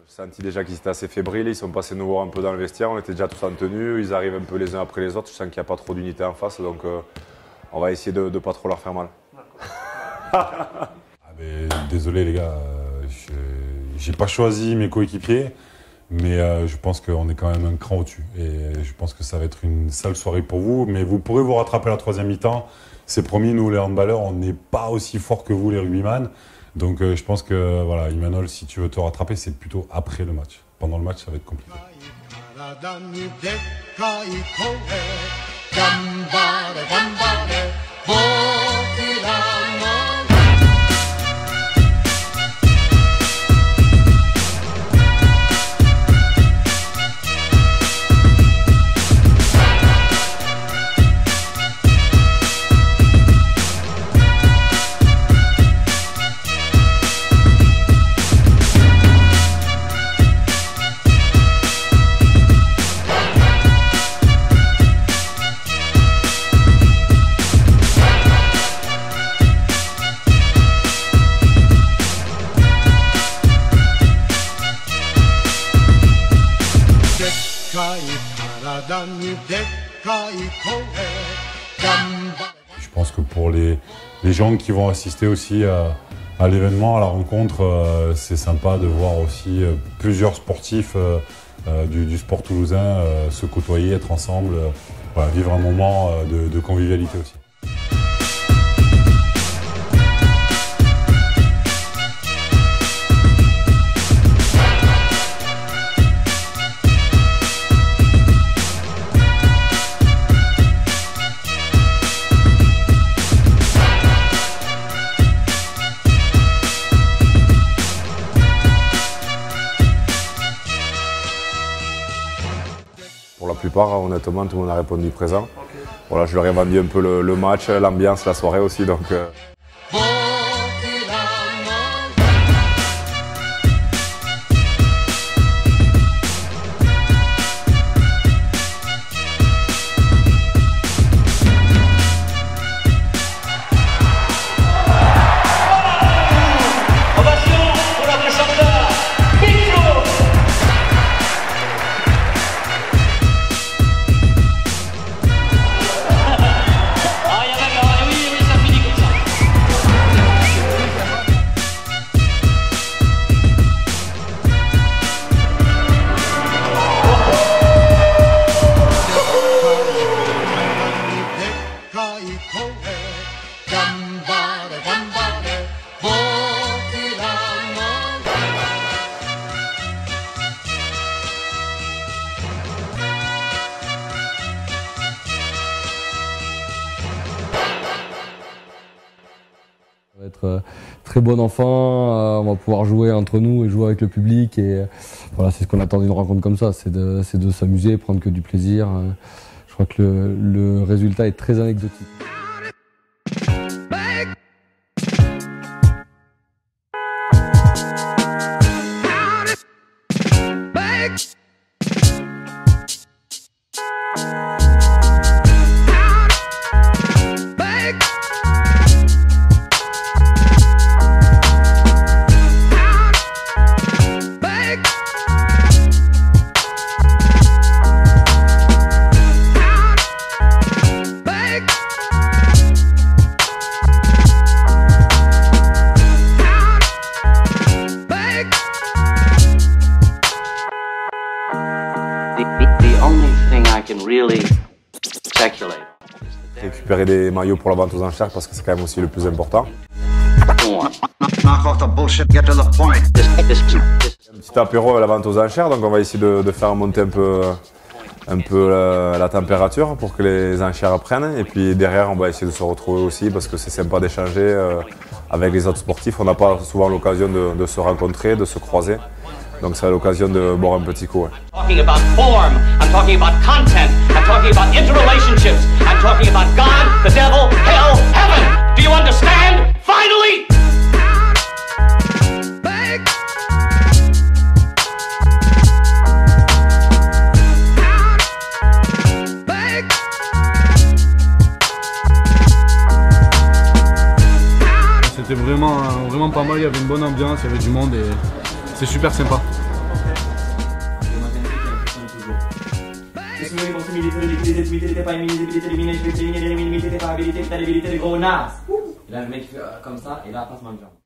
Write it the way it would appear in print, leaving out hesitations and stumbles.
J'ai senti déjà qu'ils étaient assez fébriles, ils sont passés nous voir un peu dans le vestiaire, on était déjà tous en tenue, ils arrivent un peu les uns après les autres, je sens qu'il n'y a pas trop d'unité en face, donc on va essayer de ne pas trop leur faire mal. Désolé les gars, j'ai pas choisi mes coéquipiers, mais je pense qu'on est quand même un cran au-dessus. Et je pense que ça va être une sale soirée pour vous, mais vous pourrez vous rattraper la troisième mi-temps. C'est promis, nous les handballeurs, on n'est pas aussi forts que vous les rugbyman. Donc je pense que voilà, Imanol, si tu veux te rattraper, c'est plutôt après le match. Pendant le match, ça va être compliqué. Je pense que pour les gens qui vont assister aussi à l'événement, à la rencontre, c'est sympa de voir aussi plusieurs sportifs du sport toulousain se côtoyer, être ensemble, voilà, vivre un moment de convivialité aussi. Pour la plupart, honnêtement, tout le monde a répondu présent. Okay. Voilà, je leur ai vendu un peu le match, l'ambiance, la soirée aussi. Donc, Ça va être très bon enfant, on va pouvoir jouer entre nous et jouer avec le public. Et voilà, c'est ce qu'on attend d'une rencontre comme ça, c'est de s'amuser, prendre que du plaisir. Je crois que le résultat est très anecdotique. Récupérer des maillots pour la vente aux enchères parce que c'est quand même aussi le plus important. Un petit apéro à la vente aux enchères, donc on va essayer de faire monter un peu la température pour que les enchères prennent. Et puis derrière, on va essayer de se retrouver aussi parce que c'est sympa d'échanger avec les autres sportifs. On n'a pas souvent l'occasion de se rencontrer, de se croiser. Donc ça a l'occasion de boire un petit coup. Ouais. Talking about form, I'm talking about content, I'm talking about interrelationships, I'm talking about God, the devil, hell, heaven. Do you understand? Finally! C'était vraiment pas mal, il y avait une bonne ambiance, il y avait du monde et c'est super sympa. Et là, le mec fait comme ça, et là, passe-moi le jambe.